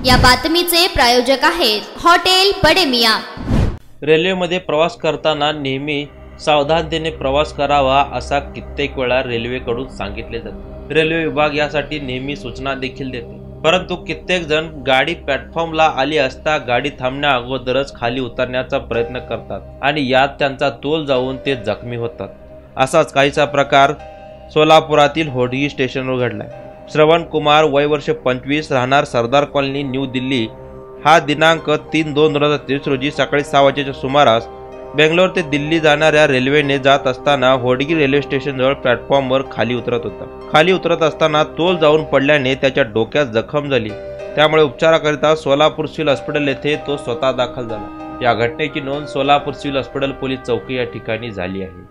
या बातमीचे प्रायोजक आहेत हॉटेल बडे मियां। रेल्वेमध्ये प्रवास करताना नेहमी सावधानतेने प्रवास करावा असा कित्येक वेळा रेल्वेकडून सांगितले जाते। रेल्वे विभाग यासाठी नेहमी सूचना देखील देते, परंतु कित्येक जण गाडी प्लॅटफॉर्मला आली असता गाडी थांबण्या अगोदरच खाली उतरण्याचा प्रयत्न करतात आणि यात त्यांचा तोल जाऊन ते जखमी होतात। असाच काहीचा प्रकार सोलापुरातील होडगी स्टेशनवर घडलाय। श्रवण कुमार वय वर्ष 25 राहणार सरदार कॉलनी न्यू दिल्ली हा दिनांक 3/2/2023 रोजी सकाळी 6 वाजेच्या सुमारास बेंगलोर ते दिल्ली जाणाऱ्या रेल्वेने जात असताना होडगी रेल्वे स्टेशन जवळ प्लॅटफॉर्मवर खाली उतरत होता। खाली उतरत असताना तोल जाऊन पडल्याने त्याच्या डोक्यात जखम झाली, त्यामुळे उपचाराकरिता सोलापूर सिव्हिल हॉस्पिटल येथे तो स्वतः दाखल झाला। या घटनेची नोंद सोलापूर सिव्हिल हॉस्पिटल पोलीस चौकी या ठिकाणी झाली आहे।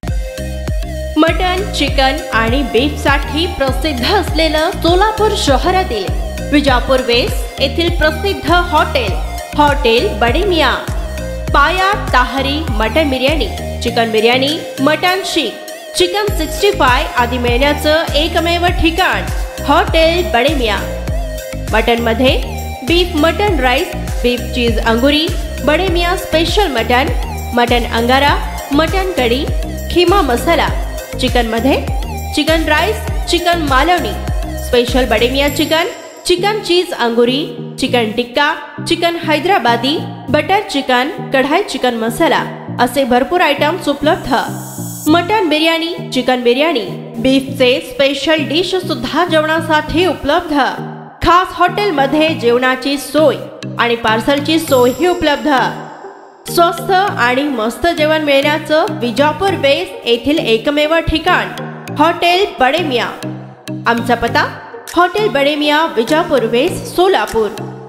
मटन, चिकन आणि बीफ साठी प्रसिद्ध असलेलं सोलापूर शहरातील विजापूर वेस्ट येथील प्रसिद्ध हॉटेल बडे मियां। पाया ताहरी mutton biryani, chicken biryani, mutton शीख, चिकन 65 आदी मिळण्याचं एकमेव ठिकाण हॉटेल बडे मियां। मटन मध्ये beef mutton rice, beef cheese अंगुरी, बडे मियां स्पेशल मटन अंगारा, मटन कढी, खीमा मसाला। चिकन मध्ये chicken rice, chicken Malvani, special Bade Miyan chicken cheese अंगुरी, chicken tikka, chicken Hyderabadi, butter chicken, kadai chicken masala असे भरपूर आयटम्स उपलब्ध। मटन बिर्याणी, चिकन बिर्याणी, बीफचे स्पेशल डिश सुद्धा जेवणासाठी उपलब्ध। खास हॉटेलमध्ये जेवणाची सोय आणि पार्सलची सोयही उपलब्ध। स्वस्त आणि मस्त जेवण मिळण्याचं विजापूर वेस्ट येथील एकमेव ठिकाण हॉटेल बडे मियां। आमचा पत्ता हॉटेल बडे मियां, विजापूर वेस्ट, सोलापूर।